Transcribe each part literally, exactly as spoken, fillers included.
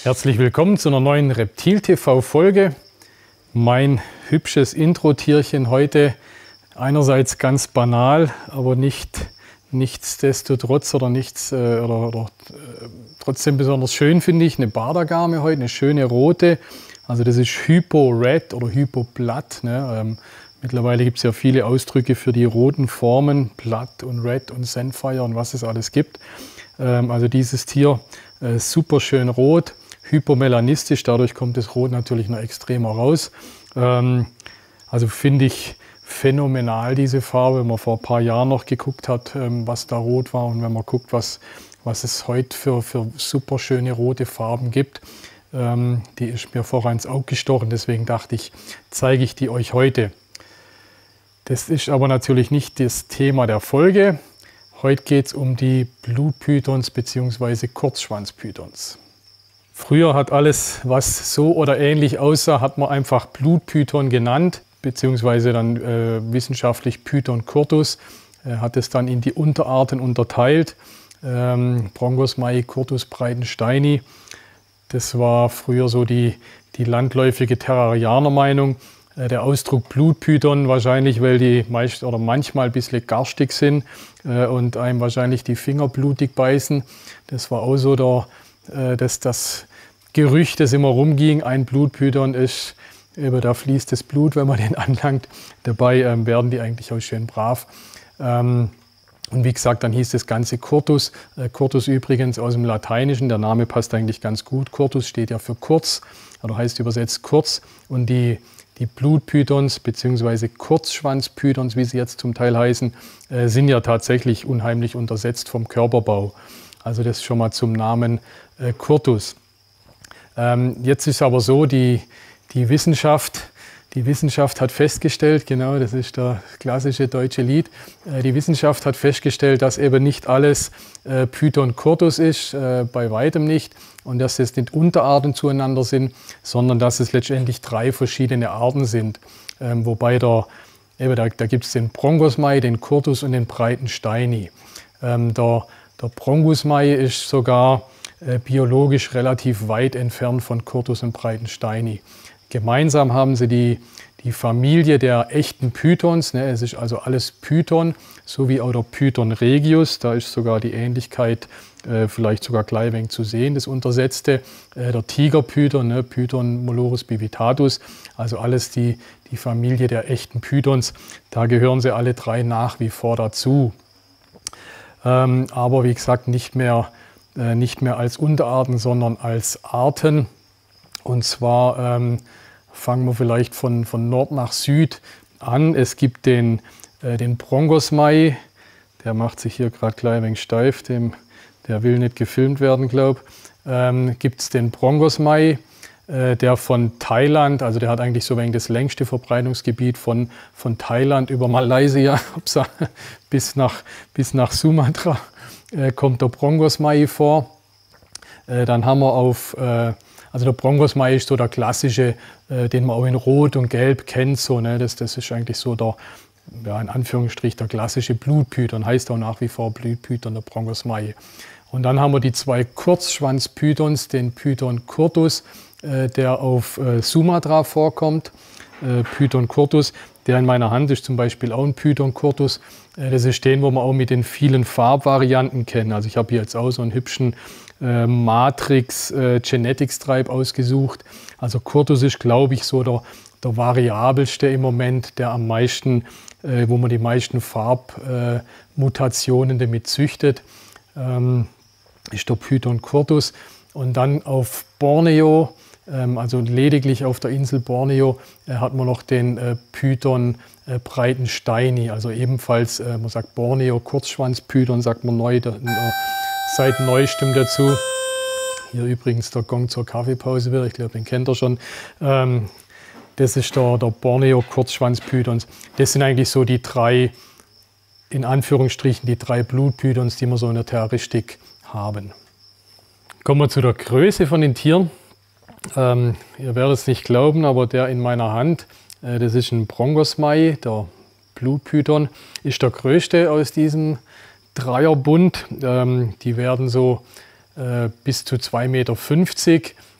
Herzlich willkommen zu einer neuen Reptil-T V-Folge. Mein hübsches Intro-Tierchen heute einerseits ganz banal, aber nicht nichtsdestotrotz oder nichts äh, oder, oder äh, trotzdem besonders schön, finde ich, eine Bardergame heute, eine schöne rote. Also das ist Hypo Red oder Hypo Blood. Ne? Ähm, mittlerweile gibt es ja viele Ausdrücke für die roten Formen, Blood und Red und Sandfire und was es alles gibt. Ähm, also dieses Tier äh, super schön rot, hypomelanistisch, dadurch kommt das Rot natürlich noch extremer raus. Ähm, also finde ich phänomenal diese Farbe, wenn man vor ein paar Jahren noch geguckt hat, ähm, was da rot war, und wenn man guckt, was, was es heute für, für super schöne rote Farben gibt. Ähm, die ist mir vorher ins Auge gestochen, deswegen dachte ich, zeige ich die euch heute. Das ist aber natürlich nicht das Thema der Folge. Heute geht es um die Blutpythons bzw. Kurzschwanzpythons. Früher hat alles, was so oder ähnlich aussah, hat man einfach Blutpython genannt, beziehungsweise dann äh, wissenschaftlich Python curtus, äh, hat es dann in die Unterarten unterteilt. Ähm, Bronchosmai, Curtus, Breitensteini. Das war früher so die, die landläufige Terrarianer-Meinung. Äh, der Ausdruck Blutpython wahrscheinlich, weil die meist oder manchmal ein bisschen garstig sind äh, und einem wahrscheinlich die Finger blutig beißen. Das war auch so der, äh, das, das Gerücht, das immer rumging, ein Blutpython ist, eben, da fließt das Blut, wenn man den anlangt. Dabei ähm, werden die eigentlich auch schön brav. Ähm, und wie gesagt, dann hieß das Ganze Curtus. Äh, Curtus übrigens aus dem Lateinischen, der Name passt eigentlich ganz gut. Curtus steht ja für kurz, oder heißt übersetzt kurz. Und die, die Blutpythons bzw. Kurzschwanzpythons, wie sie jetzt zum Teil heißen, äh, sind ja tatsächlich unheimlich untersetzt vom Körperbau. Also das schon mal zum Namen äh, Curtus. Ähm, jetzt ist aber so, die, die Wissenschaft, die Wissenschaft hat festgestellt, genau, das ist das klassische deutsche Lied, äh, die Wissenschaft hat festgestellt, dass eben nicht alles äh, Python curtus ist, äh, bei weitem nicht, und dass es nicht Unterarten zueinander sind, sondern dass es letztendlich drei verschiedene Arten sind. Ähm, wobei der, eben, da, da gibt es den Bronchosmai, den Curtus und den Breitensteini. Ähm, der, der Bronchosmai ist sogar äh, biologisch relativ weit entfernt von Curtus und Breitensteini. Gemeinsam haben sie die, die Familie der echten Pythons, ne? Es ist also alles Python, sowie auch der Python regius, da ist sogar die Ähnlichkeit äh, vielleicht sogar gleich ein wenig zu sehen, das Untersetzte, äh, der Tigerpython, ne? Python molurus bivitatus, also alles die, die Familie der echten Pythons, da gehören sie alle drei nach wie vor dazu. Ähm, aber wie gesagt, nicht mehr, äh, nicht mehr als Unterarten, sondern als Arten. Und zwar ähm, fangen wir vielleicht von, von Nord nach Süd an. Es gibt den, äh, den Bronchosmai, der macht sich hier gerade gleich ein wenig steif, dem, der will nicht gefilmt werden, glaube ich. Ähm, gibt es den Bronchosmai, äh, der von Thailand, also der hat eigentlich so ein wenig das längste Verbreitungsgebiet von, von Thailand über Malaysia bis nach, bis nach Sumatra äh, kommt der Bronchosmai vor. Äh, dann haben wir auf äh, Also der Bronchosmai ist so der klassische, äh, den man auch in Rot und Gelb kennt. So, ne? das, das ist eigentlich so der, ja, in Anführungsstrich, der klassische Blutpython. Heißt auch nach wie vor Blutpython, der Bronchosmai. Und dann haben wir die zwei Kurzschwanzpythons, den Python curtus, äh, der auf äh, Sumatra vorkommt. Äh, Python curtus, der in meiner Hand ist zum Beispiel auch ein Python curtus. Äh, das ist den, wo man auch mit den vielen Farbvarianten kennt. Also ich habe hier jetzt auch so einen hübschen Äh, Matrix äh, Genetics Tribe ausgesucht. Also Curtus ist, glaube ich, so der, der variabelste im Moment, der am meisten, äh, wo man die meisten Farbmutationen äh, damit züchtet, ähm, ist der Python curtus. Und dann auf Borneo, ähm, also lediglich auf der Insel Borneo, äh, hat man noch den äh, Python äh, Breitensteini, also ebenfalls, äh, man sagt Borneo Kurzschwanzpython, sagt man neu, der, der, seit neuestem dazu. Hier übrigens der Gong zur Kaffeepause wieder, ich glaube, den kennt ihr schon. Ähm, das ist der, der Borneo Kurzschwanzpythons. Das sind eigentlich so die drei, in Anführungsstrichen, die drei Blutpythons, die wir so in der Terroristik haben. Kommen wir zu der Größe von den Tieren. Ähm, ihr werdet es nicht glauben, aber der in meiner Hand, äh, das ist ein Bronchosmai, der Blutpython, ist der größte aus diesem Dreierbund. Ähm, die werden so äh, bis zu zwei Meter fünfzig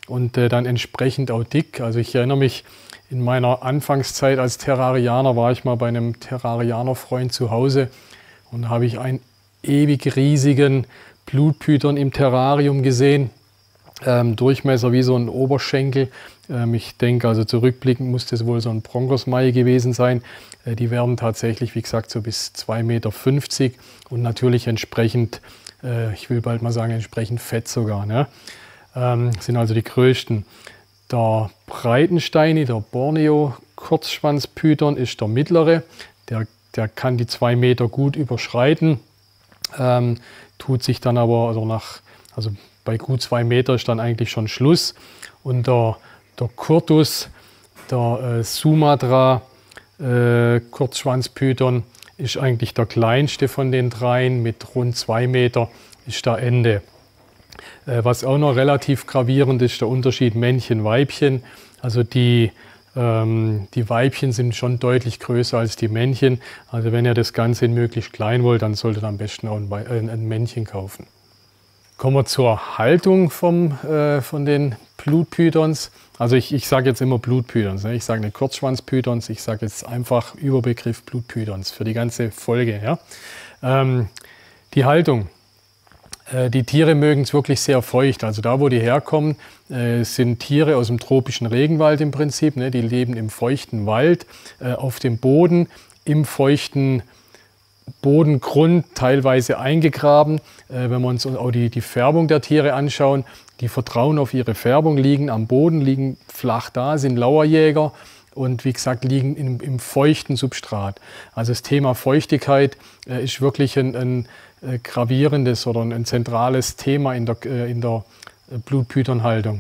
und äh, dann entsprechend auch dick. Also ich erinnere mich, in meiner Anfangszeit als Terrarianer war ich mal bei einem Terrarianer-Freund zu Hause und da habe ich einen ewig riesigen Blutpython im Terrarium gesehen. Ähm, Durchmesser wie so ein Oberschenkel. Ähm, ich denke, also zurückblickend muss das wohl so ein Broncos-Mai gewesen sein. Äh, die werden tatsächlich, wie gesagt, so bis zwei Meter fünfzig und natürlich entsprechend, äh, ich will bald mal sagen, entsprechend fett sogar. Ne? Ähm, sind also die größten. Der Breitensteini, der Borneo-Kurzschwanzpython, ist der mittlere. Der, der kann die zwei Meter gut überschreiten, ähm, tut sich dann aber, also nach, also bei gut zwei Meter ist dann eigentlich schon Schluss. Und der, der Curtus, der äh, Sumatra äh, Kurzschwanzpython, ist eigentlich der kleinste von den dreien. Mit rund zwei Meter ist da Ende. Äh, was auch noch relativ gravierend ist, der Unterschied Männchen-Weibchen. Also die, ähm, die Weibchen sind schon deutlich größer als die Männchen. Also wenn ihr das Ganze in möglichst klein wollt, dann solltet ihr am besten auch ein, äh, ein Männchen kaufen. Kommen wir zur Haltung vom, äh, von den Blutpythons. Also ich, ich sage jetzt immer Blutpythons, ne? Ich sage nicht Kurzschwanzpythons, ich sage jetzt einfach Überbegriff Blutpythons für die ganze Folge. Ja? Ähm, die Haltung. Äh, die Tiere mögen es wirklich sehr feucht. Also da, wo die herkommen, äh, sind Tiere aus dem tropischen Regenwald im Prinzip. Ne? Die leben im feuchten Wald, äh, auf dem Boden, im feuchten Bodengrund, teilweise eingegraben. Äh, wenn wir uns auch die, die Färbung der Tiere anschauen, die vertrauen auf ihre Färbung, liegen am Boden, liegen flach da, sind Lauerjäger und wie gesagt liegen im, im feuchten Substrat. Also das Thema Feuchtigkeit äh, ist wirklich ein, ein äh, gravierendes oder ein, ein zentrales Thema in der, äh, in der Blutpythonhaltung.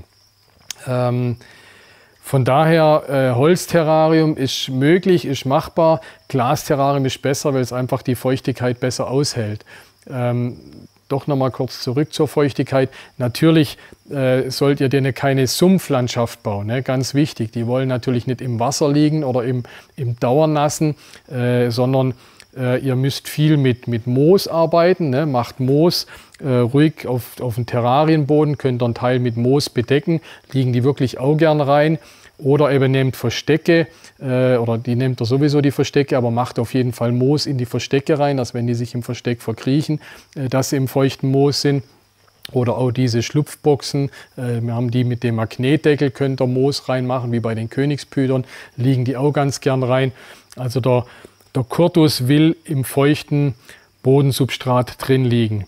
Ähm, Von daher, äh, Holzterrarium ist möglich, ist machbar. Glasterrarium ist besser, weil es einfach die Feuchtigkeit besser aushält. Ähm, doch nochmal kurz zurück zur Feuchtigkeit. Natürlich äh, sollt ihr denen keine Sumpflandschaft bauen, ne? Ganz wichtig. Die wollen natürlich nicht im Wasser liegen oder im, im Dauernassen, äh, sondern äh, ihr müsst viel mit, mit Moos arbeiten. Ne? Macht Moos äh, ruhig auf, auf dem Terrarienboden, könnt ihr einen Teil mit Moos bedecken, liegen die wirklich auch gern rein. Oder eben nehmt Verstecke, äh, oder die nehmt ihr sowieso die Verstecke, aber macht auf jeden Fall Moos in die Verstecke rein, dass wenn die sich im Versteck verkriechen, äh, dass sie im feuchten Moos sind. Oder auch diese Schlupfboxen, äh, wir haben die mit dem Magnetdeckel, könnt ihr Moos reinmachen, wie bei den Königspython, liegen die auch ganz gern rein. Also der, der Curtus will im feuchten Bodensubstrat drin liegen.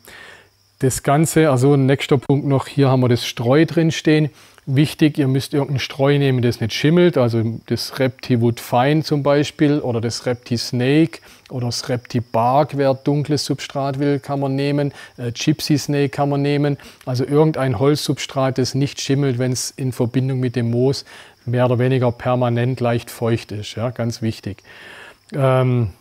Das Ganze, also nächster Punkt noch, hier haben wir das Streu drin stehen. Wichtig, ihr müsst irgendein Streu nehmen, das nicht schimmelt, also das Reptiwood Fine zum Beispiel oder das Repti Snake oder das Repti Bark, wer dunkles Substrat will, kann man nehmen. Äh, Gypsy Snake kann man nehmen, also irgendein Holzsubstrat, das nicht schimmelt, wenn es in Verbindung mit dem Moos mehr oder weniger permanent leicht feucht ist, ja, ganz wichtig. Ähm,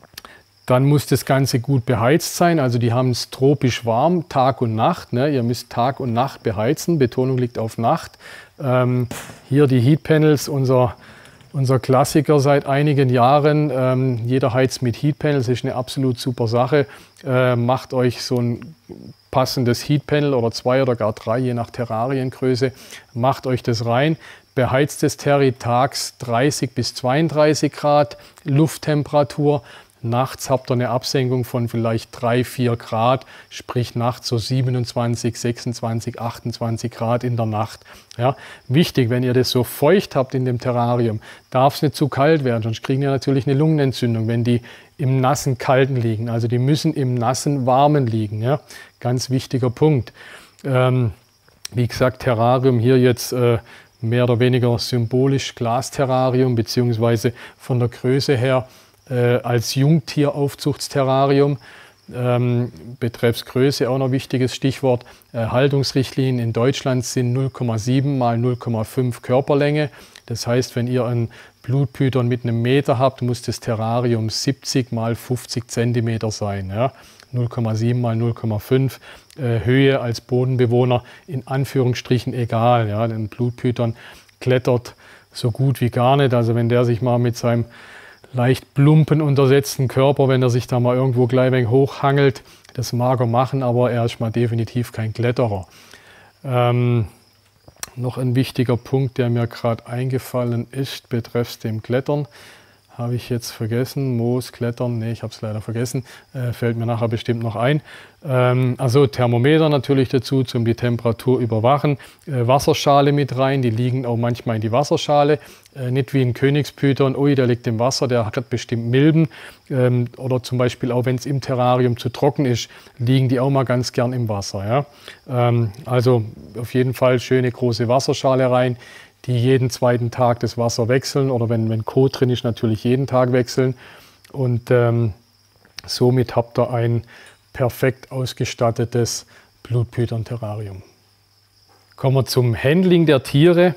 Dann muss das Ganze gut beheizt sein. Also die haben es tropisch warm, Tag und Nacht. Ne? Ihr müsst Tag und Nacht beheizen. Betonung liegt auf Nacht. Ähm, hier die Heatpanels, unser, unser Klassiker seit einigen Jahren. Ähm, jeder heizt mit Heatpanels, ist eine absolut super Sache. Äh, macht euch so ein passendes Heatpanel oder zwei oder gar drei, je nach Terrariengröße. Macht euch das rein. Beheizt das Terri tags dreißig bis zweiunddreißig Grad Lufttemperatur. Nachts habt ihr eine Absenkung von vielleicht drei, vier Grad, sprich nachts so siebenundzwanzig, sechsundzwanzig, achtundzwanzig Grad in der Nacht. Ja, wichtig, wenn ihr das so feucht habt in dem Terrarium, darf es nicht zu kalt werden, sonst kriegen ihr natürlich eine Lungenentzündung, wenn die im nassen Kalten liegen. Also die müssen im nassen Warmen liegen. Ja? Ganz wichtiger Punkt. Ähm, wie gesagt, Terrarium hier jetzt äh, mehr oder weniger symbolisch Glasterrarium, beziehungsweise von der Größe her als Jungtieraufzuchtsterrarium. Ähm, betreffs Größe auch noch wichtiges Stichwort. Äh, Haltungsrichtlinien in Deutschland sind null Komma sieben mal null Komma fünf Körperlänge. Das heißt, wenn ihr einen Blutpython mit einem Meter habt, muss das Terrarium siebzig mal fünfzig Zentimeter sein. Ja? null Komma sieben mal null Komma fünf. Äh, Höhe als Bodenbewohner in Anführungsstrichen egal. Ja? Ein Blutpython klettert so gut wie gar nicht. Also wenn der sich mal mit seinem leicht plumpen, untersetzten Körper, wenn er sich da mal irgendwo gleich wenig hochhangelt, das mag er machen, aber er ist mal definitiv kein Kletterer. Ähm, Noch ein wichtiger Punkt, der mir gerade eingefallen ist, betreffs dem Klettern. Habe ich jetzt vergessen, Moos, Klettern, nee, ich habe es leider vergessen, äh, fällt mir nachher bestimmt noch ein. Ähm, also Thermometer natürlich dazu, um die Temperatur überwachen. Äh, Wasserschale mit rein, die liegen auch manchmal in die Wasserschale. Äh, nicht wie ein Königspython, ui, der liegt im Wasser, der hat bestimmt Milben. Ähm, oder zum Beispiel auch, wenn es im Terrarium zu trocken ist, liegen die auch mal ganz gern im Wasser. Ja? Ähm, also auf jeden Fall schöne große Wasserschale rein, die jeden zweiten Tag das Wasser wechseln oder wenn, wenn Kot drin ist, natürlich jeden Tag wechseln. Und ähm, somit habt ihr ein perfekt ausgestattetes Blutpython-Terrarium. Kommen wir zum Handling der Tiere.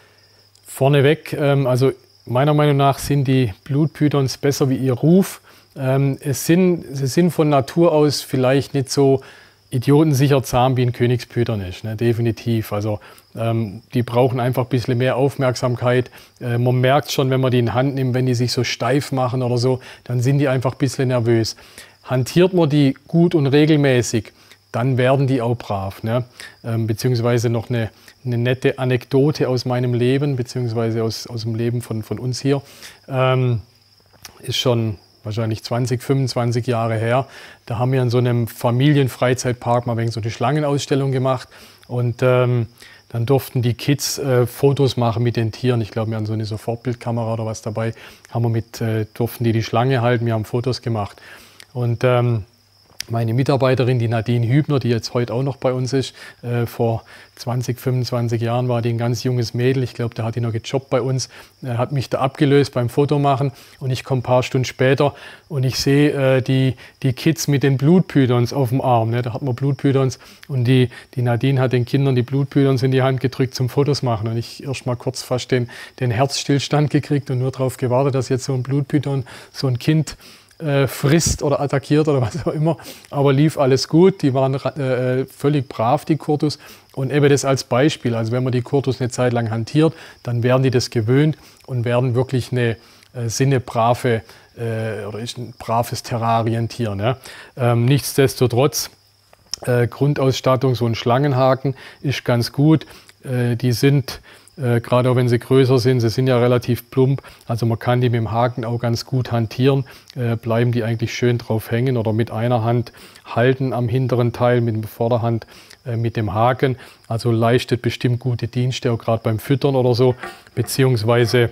Vorneweg, ähm, also meiner Meinung nach sind die Blutpythons besser wie ihr Ruf. Ähm, es sind, sie sind von Natur aus vielleicht nicht so idiotensicher zahm wie ein Königspython ist, ne? Definitiv. Also ähm, die brauchen einfach ein bisschen mehr Aufmerksamkeit. Äh, man merkt schon, wenn man die in die Hand nimmt, wenn die sich so steif machen oder so, dann sind die einfach ein bisschen nervös. Hantiert man die gut und regelmäßig, dann werden die auch brav. Ne? Ähm, beziehungsweise noch eine, eine nette Anekdote aus meinem Leben, beziehungsweise aus, aus dem Leben von, von uns hier, ähm, ist schon wahrscheinlich zwanzig, fünfundzwanzig Jahre her. Da haben wir in so einem Familienfreizeitpark mal wegen so eine Schlangenausstellung gemacht und ähm, dann durften die Kids äh, Fotos machen mit den Tieren. Ich glaube, wir haben so eine Sofortbildkamera oder was dabei. Haben wir mit, äh, durften die die Schlange halten, wir haben Fotos gemacht. Und ähm, meine Mitarbeiterin, die Nadine Hübner, die jetzt heute auch noch bei uns ist, äh, vor zwanzig, fünfundzwanzig Jahren war die ein ganz junges Mädel, ich glaube, da hat die noch gejobbt bei uns, äh, hat mich da abgelöst beim Fotomachen und ich komme ein paar Stunden später und ich sehe äh, die, die Kids mit den Blutpythons auf dem Arm, ne? Da hat man Blutpythons und die, die Nadine hat den Kindern die Blutpythons in die Hand gedrückt zum Fotos machen und ich erst mal kurz fast den, den Herzstillstand gekriegt und nur darauf gewartet, dass jetzt so ein Blutpython, so ein Kind Äh, frisst oder attackiert oder was auch immer, aber lief alles gut, die waren äh, völlig brav, die Kurtus, und eben das als Beispiel, also wenn man die Kurtus eine Zeit lang hantiert, dann werden die das gewöhnt und werden wirklich eine äh, sinnebrave äh, oder ist ein braves Terrarientier. Ne? Ähm, nichtsdestotrotz, äh, Grundausstattung, so ein Schlangenhaken ist ganz gut, äh, die sind Äh, gerade auch wenn sie größer sind, sie sind ja relativ plump, also man kann die mit dem Haken auch ganz gut hantieren, äh, bleiben die eigentlich schön drauf hängen oder mit einer Hand halten am hinteren Teil, mit der Vorderhand äh, mit dem Haken, also leistet bestimmt gute Dienste, auch gerade beim Füttern oder so, beziehungsweise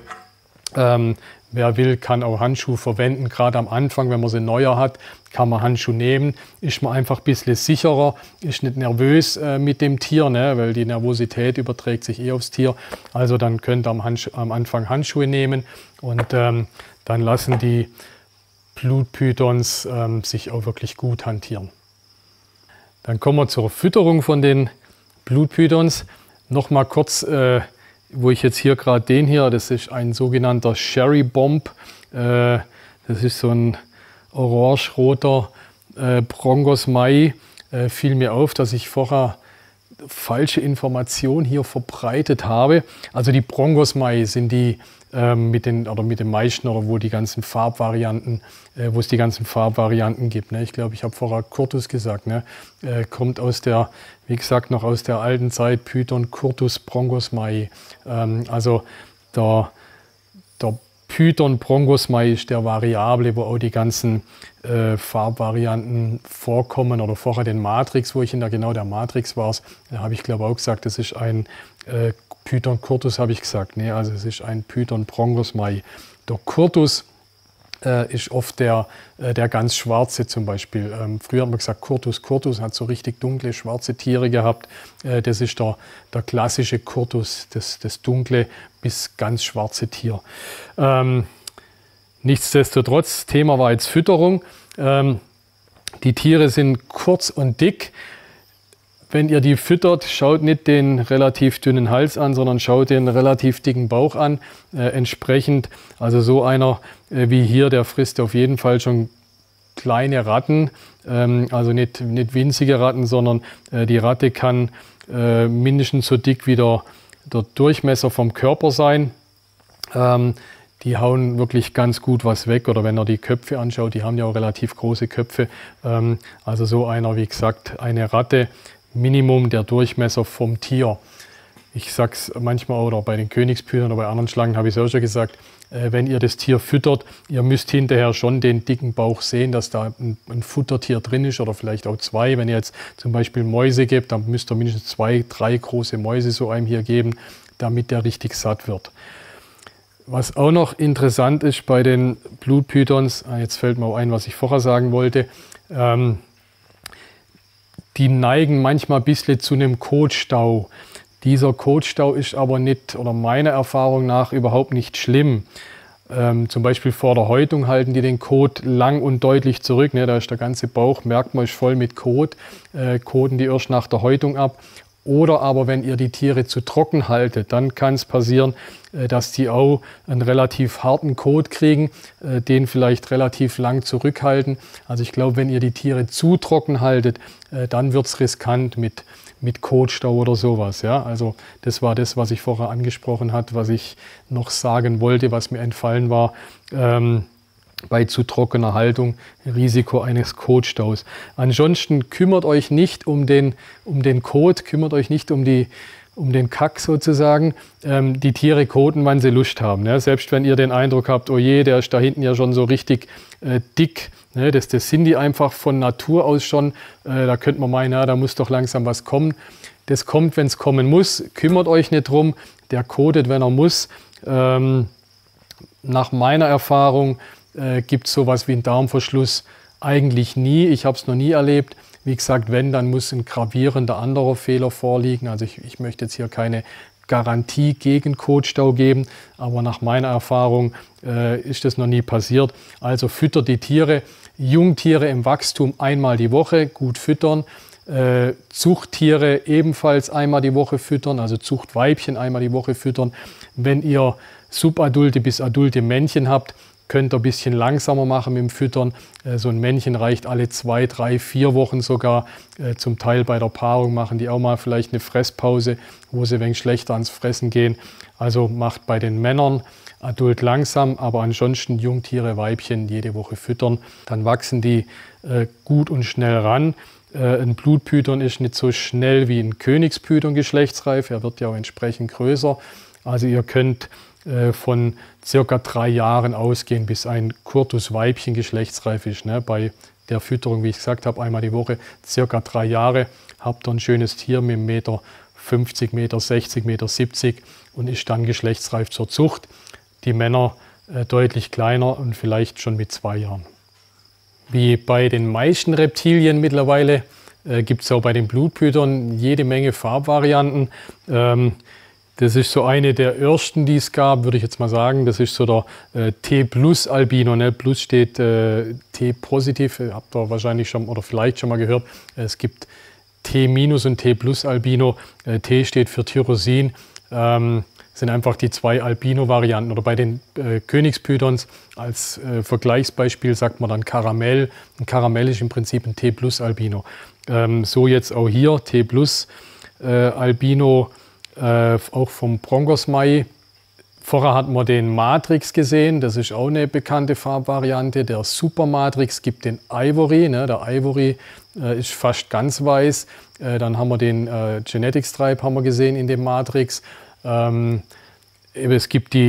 ähm, wer will, kann auch Handschuhe verwenden, gerade am Anfang, wenn man sie neuer hat, kann man Handschuhe nehmen, ist man einfach ein bisschen sicherer, ist nicht nervös äh, mit dem Tier, ne, weil die Nervosität überträgt sich eh aufs Tier. Also dann könnt ihr am, am Anfang Handschuhe nehmen und ähm, dann lassen die Blutpythons ähm, sich auch wirklich gut hantieren. Dann kommen wir zur Fütterung von den Blutpythons. Nochmal kurz, äh, wo ich jetzt hier gerade den hier, das ist ein sogenannter Sherry Bomb. Äh, das ist so ein orange-roter äh, Brongos Mai. Äh, fiel mir auf, dass ich vorher falsche Informationen hier verbreitet habe. Also die Brongos Mai sind die ähm, mit den oder mit den meisten oder wo die ganzen Farbvarianten, äh, wo es die ganzen Farbvarianten gibt. Ne? Ich glaube, ich habe vorher Curtus gesagt. Ne? Äh, kommt aus der, wie gesagt, noch aus der alten Zeit Python Curtus Brongos Mai. Ähm, also der, der Python Brongos Mai ist der Variable, wo auch die ganzen äh, Farbvarianten vorkommen, oder vorher den Matrix, wo ich in der genau der Matrix war, da habe ich glaube auch gesagt, das ist ein äh, Python Curtus, habe ich gesagt, nee, also es ist ein Python Brongos Mai. Der Curtus äh, ist oft der, äh, der ganz schwarze zum Beispiel. Ähm, früher hat man gesagt Curtus, Curtus hat so richtig dunkle, schwarze Tiere gehabt. Äh, das ist der, der klassische Curtus, das, das dunkle bis ganz schwarze Tier. Ähm, nichtsdestotrotz, Thema war jetzt Fütterung. Ähm, die Tiere sind kurz und dick. Wenn ihr die füttert, schaut nicht den relativ dünnen Hals an, sondern schaut den relativ dicken Bauch an. Äh, entsprechend, also so einer äh, wie hier, der frisst auf jeden Fall schon kleine Ratten. Ähm, also nicht, nicht winzige Ratten, sondern äh, die Ratte kann äh, mindestens so dick wie der, der Durchmesser vom Körper sein. Ähm, die hauen wirklich ganz gut was weg. Oder wenn ihr die Köpfe anschaut, die haben ja auch relativ große Köpfe. Ähm, also so einer, wie gesagt, eine Ratte. Minimum der Durchmesser vom Tier. ich sage es manchmal auch, oder bei den Königspython oder bei anderen Schlangen habe ich es auch schon gesagt, äh, wenn ihr das Tier füttert, ihr müsst hinterher schon den dicken Bauch sehen, dass da ein, ein Futtertier drin ist oder vielleicht auch zwei. Wenn ihr jetzt zum Beispiel Mäuse gebt, dann müsst ihr mindestens zwei, drei große Mäuse so einem hier geben, damit der richtig satt wird. Was auch noch interessant ist bei den Blutpythons, jetzt fällt mir auch ein, was ich vorher sagen wollte, ähm, die neigen manchmal ein bisschen zu einem Kotstau. Dieser Kotstau ist aber nicht, oder meiner Erfahrung nach, überhaupt nicht schlimm. Ähm, zum Beispiel vor der Häutung halten die den Kot lang und deutlich zurück. Ne? Da ist der ganze Bauch, merkt man, ist voll mit Kot. Äh, koten die erst nach der Häutung ab. Oder aber wenn ihr die Tiere zu trocken haltet, dann kann es passieren, äh, dass die auch einen relativ harten Kot kriegen, äh, den vielleicht relativ lang zurückhalten. Also ich glaube, wenn ihr die Tiere zu trocken haltet, äh, dann wird es riskant mit mit Kotstau oder sowas. Ja? Also das war das, was ich vorher angesprochen habe, was ich noch sagen wollte, was mir entfallen war. Ähm, bei zu trockener Haltung Risiko eines Kotstaus. Ansonsten kümmert euch nicht um den, um den Kot, kümmert euch nicht um, die, um den Kack sozusagen. Ähm, die Tiere koten, wann sie Lust haben. Ja? Selbst wenn ihr den Eindruck habt, oh je, der ist da hinten ja schon so richtig äh, dick, ne? das, das sind die einfach von Natur aus schon. Äh, da könnte man meinen, ja, da muss doch langsam was kommen. Das kommt, wenn es kommen muss. Kümmert euch nicht drum. Der kotet, wenn er muss. Ähm, nach meiner Erfahrung äh, gibt es sowas wie einen Darmverschluss eigentlich nie. Ich habe es noch nie erlebt. Wie gesagt, wenn, dann muss ein gravierender anderer Fehler vorliegen. Also ich, ich möchte jetzt hier keine Garantie gegen Kotstau geben, aber nach meiner Erfahrung äh, ist das noch nie passiert. Also füttert die Tiere, Jungtiere im Wachstum einmal die Woche, gut füttern. Äh, Zuchttiere ebenfalls einmal die Woche füttern, also Zuchtweibchen einmal die Woche füttern. Wenn ihr subadulte bis adulte Männchen habt, könnt ihr ein bisschen langsamer machen mit dem Füttern. Äh, so ein Männchen reicht alle zwei, drei, vier Wochen sogar. Äh, zum Teil bei der Paarung machen die auch mal vielleicht eine Fresspause, wo sie ein wenig schlechter ans Fressen gehen. Also macht bei den Männern adult langsam, aber ansonsten Jungtiere, Weibchen jede Woche füttern. Dann wachsen die äh, gut und schnell ran. Äh, ein Blutpython ist nicht so schnell wie ein Königspython geschlechtsreif. Er wird ja auch entsprechend größer. Also ihr könnt von circa drei Jahren ausgehen, bis ein Curtus-Weibchen geschlechtsreif ist. Ne? Bei der Fütterung, wie ich gesagt habe, einmal die Woche, circa drei Jahre, habt ihr ein schönes Tier mit einem Meter fünfzig, Meter sechzig, Meter siebzig und ist dann geschlechtsreif zur Zucht. Die Männer äh, deutlich kleiner und vielleicht schon mit zwei Jahren. Wie bei den meisten Reptilien mittlerweile äh, gibt es auch bei den Blutpython jede Menge Farbvarianten. Ähm, Das ist so eine der ersten, die es gab, würde ich jetzt mal sagen. Das ist so der äh, T-Plus-Albino. Ne? Plus steht äh, T-positiv, habt ihr wahrscheinlich schon oder vielleicht schon mal gehört. Es gibt T- und T-Plus-Albino. Äh, T steht für Tyrosin. Ähm, sind einfach die zwei Albino-Varianten. Oder bei den äh, Königspythons als äh, Vergleichsbeispiel sagt man dann Karamell. Ein Karamell ist im Prinzip ein T-Plus-Albino. Ähm, so jetzt auch hier T-Plus-Albino. Äh, Äh, auch vom Bronchosmai. Vorher hatten wir den Matrix gesehen, das ist auch eine bekannte Farbvariante. Der Supermatrix gibt den Ivory, ne? Der Ivory äh, ist fast ganz weiß. Äh, dann haben wir den äh, Genetic Stripe haben wir gesehen in dem Matrix. Ähm, es gibt die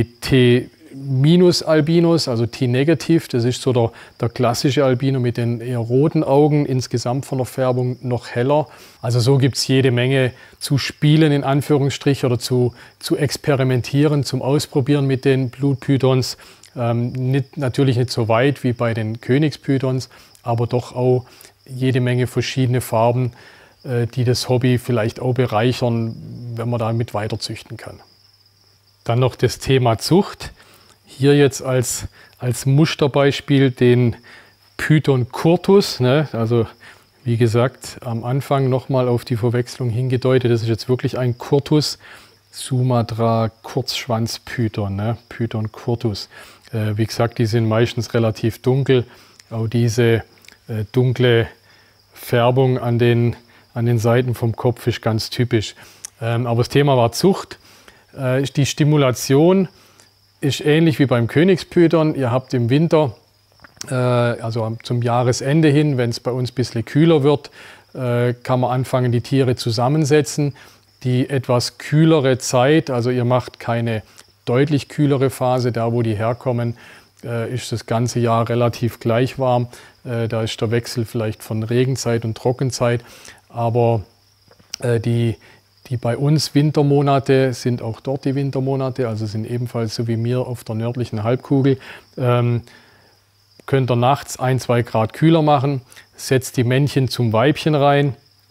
T-Albinos, also T-Negativ, das ist so der, der klassische Albino mit den eher roten Augen, insgesamt von der Färbung noch heller. Also so gibt es jede Menge zu spielen, in Anführungsstrich, oder zu, zu experimentieren, zum Ausprobieren mit den Blutpythons. Ähm, nicht, natürlich nicht so weit wie bei den Königspythons, aber doch auch jede Menge verschiedene Farben, äh, die das Hobby vielleicht auch bereichern, wenn man damit weiter züchten kann. Dann noch das Thema Zucht. Hier jetzt als, als Musterbeispiel den Python curtus, ne? Also wie gesagt, am Anfang nochmal auf die Verwechslung hingedeutet. Das ist jetzt wirklich ein Curtus, Sumatra Kurzschwanzpython, ne? Python curtus. Äh, wie gesagt, die sind meistens relativ dunkel. Auch diese äh, dunkle Färbung an den, an den Seiten vom Kopf ist ganz typisch. Ähm, aber das Thema war Zucht. Äh, die Stimulation ist ähnlich wie beim Königspython. Ihr habt im Winter, äh, also zum Jahresende hin, wenn es bei uns ein bisschen kühler wird, äh, kann man anfangen, die Tiere zusammensetzen. die etwas kühlere Zeit, also ihr macht keine deutlich kühlere Phase, da wo die herkommen, äh, ist das ganze Jahr relativ gleich warm. Äh, da ist der Wechsel vielleicht von Regenzeit und Trockenzeit, aber äh, die, die bei uns Wintermonate sind auch dort die Wintermonate, also sind ebenfalls so wie mir auf der nördlichen Halbkugel. Ähm, könnt ihr nachts ein, zwei Grad kühler machen, setzt die Männchen zum Weibchen rein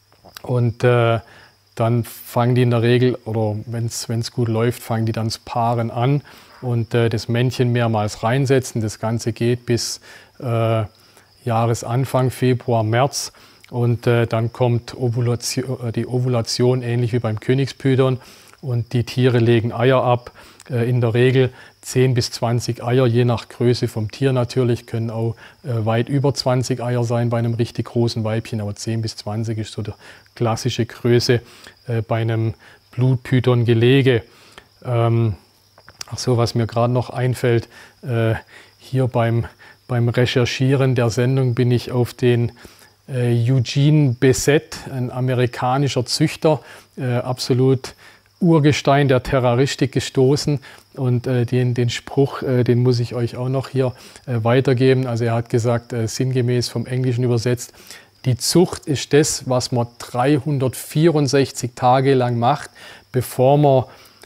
und äh, dann fangen die in der Regel, oder wenn es gut läuft, fangen die dann das Paaren an und äh, das Männchen mehrmals reinsetzen. Das Ganze geht bis äh, Jahresanfang, Februar, März. Und äh, dann kommt Ovulation, die Ovulation ähnlich wie beim Königspython. Und die Tiere legen Eier ab. Äh, in der Regel zehn bis zwanzig Eier, je nach Größe vom Tier natürlich. Können auch äh, weit über zwanzig Eier sein bei einem richtig großen Weibchen. Aber zehn bis zwanzig ist so die klassische Größe äh, bei einem Blutpython-Gelege. Ähm, ach so, was mir gerade noch einfällt, äh, hier beim, beim Recherchieren der Sendung bin ich auf den äh, Eugene Bessette, ein amerikanischer Züchter, äh, absolut Urgestein der Terroristik gestoßen. Und äh, den, den Spruch, äh, den muss ich euch auch noch hier äh, weitergeben. Also er hat gesagt, äh, sinngemäß vom Englischen übersetzt, die Zucht ist das, was man dreihundertvierundsechzig Tage lang macht, bevor man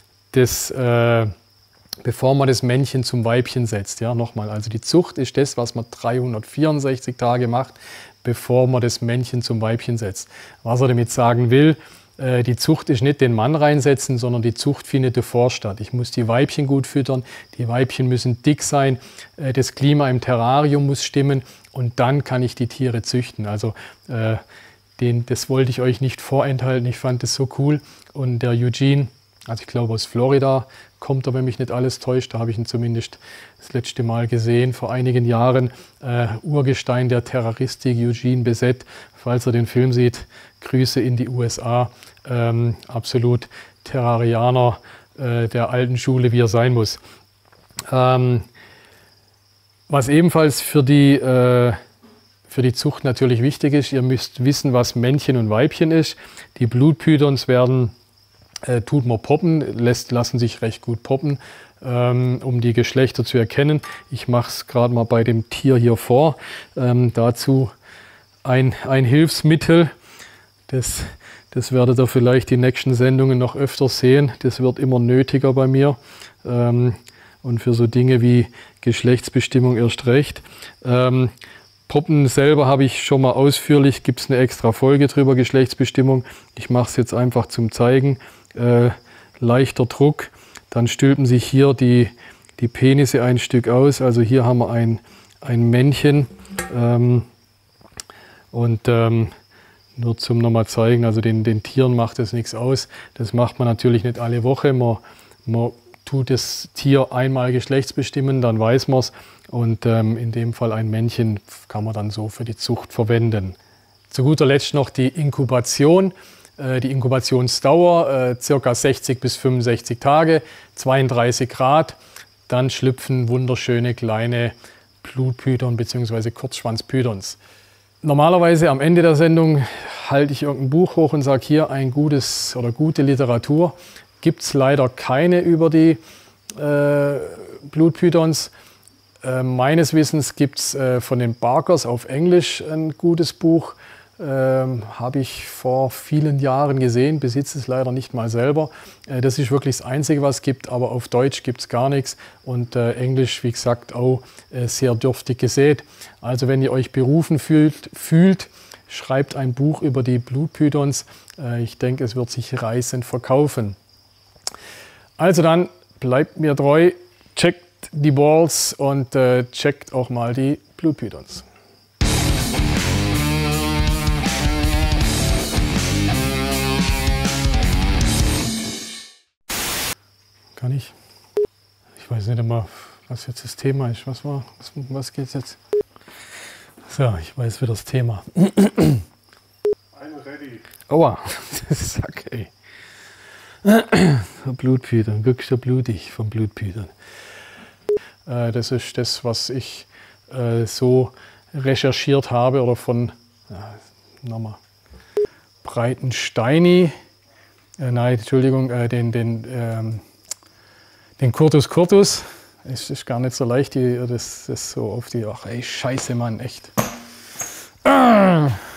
das, äh, bevor man das Männchen zum Weibchen setzt. Ja, nochmal, also die Zucht ist das, was man dreihundertvierundsechzig Tage macht, bevor man das Männchen zum Weibchen setzt. Was er damit sagen will, äh, die Zucht ist nicht den Mann reinsetzen, sondern die Zucht findet davor statt. Ich muss die Weibchen gut füttern, die Weibchen müssen dick sein, äh, das Klima im Terrarium muss stimmen. Und dann kann ich die Tiere züchten. Also äh, den, das wollte ich euch nicht vorenthalten. Ich fand das so cool. Und der Eugene, also ich glaube aus Florida, kommt er, wenn mich nicht alles täuscht. Da habe ich ihn zumindest das letzte Mal gesehen, vor einigen Jahren. Äh, Urgestein der Terroristik, Eugene Bessette. Falls ihr den Film sieht, Grüße in die U S A. Ähm, absolut Terrarianer äh, der alten Schule, wie er sein muss. Ähm, Was ebenfalls für die, äh, für die Zucht natürlich wichtig ist, ihr müsst wissen, was Männchen und Weibchen ist. Die Blutpythons werden, äh, tut man poppen, lässt, lassen sich recht gut poppen, ähm, um die Geschlechter zu erkennen. Ich mache es gerade mal bei dem Tier hier vor. Ähm, dazu ein, ein Hilfsmittel, das, das werdet ihr vielleicht die nächsten Sendungen noch öfter sehen. Das wird immer nötiger bei mir. Ähm, Und für so Dinge wie Geschlechtsbestimmung erst recht. Ähm, Poppen selber habe ich schon mal ausführlich, gibt es eine extra Folge drüber, Geschlechtsbestimmung. Ich mache es jetzt einfach zum Zeigen. Äh, leichter Druck, dann stülpen sich hier die, die Penisse ein Stück aus. Also hier haben wir ein, ein Männchen. Ähm, und ähm, nur zum nochmal zeigen, also den, den Tieren macht das nichts aus. Das macht man natürlich nicht alle Woche. Man, man tut das Tier einmal geschlechtsbestimmen, dann weiß man es. Und ähm, in dem Fall ein Männchen kann man dann so für die Zucht verwenden. Zu guter Letzt noch die Inkubation. Äh, die Inkubationsdauer äh, ca. sechzig bis fünfundsechzig Tage, zweiunddreißig Grad. Dann schlüpfen wunderschöne kleine Blutpython bzw. Kurzschwanzpythons. Normalerweise am Ende der Sendung halte ich irgendein Buch hoch und sage, hier ein gutes oder gute Literatur. Gibt es leider keine über die äh, Blutpythons. Äh, meines Wissens gibt es äh, von den Barkers auf Englisch ein gutes Buch. Ähm, habe ich vor vielen Jahren gesehen, besitze es leider nicht mal selber. Äh, das ist wirklich das Einzige, was es gibt, aber auf Deutsch gibt es gar nichts. Und äh, Englisch, wie gesagt, auch äh, sehr dürftig gesät. Also wenn ihr euch berufen fühlt, fühlt schreibt ein Buch über die Blutpythons. Äh, ich denke, es wird sich reißend verkaufen. Also dann bleibt mir treu, checkt die Balls und äh, checkt auch mal die Blutpythons. Kann ich? Ich weiß nicht immer, was jetzt das Thema ist. Was war? Was, was geht's jetzt? So, ich weiß wieder das Thema. I'm ready. Aua, das ist okay. Blutpython, wirklich blutig vom Blutpython. Äh, das ist das, was ich äh, so recherchiert habe oder von äh, nochmal Breitensteini äh, nein, Entschuldigung, äh, den, den, ähm, den Curtus Curtus. Es ist gar nicht so leicht, die, das, das so auf die, ach ey, scheiße Mann, echt. Ah!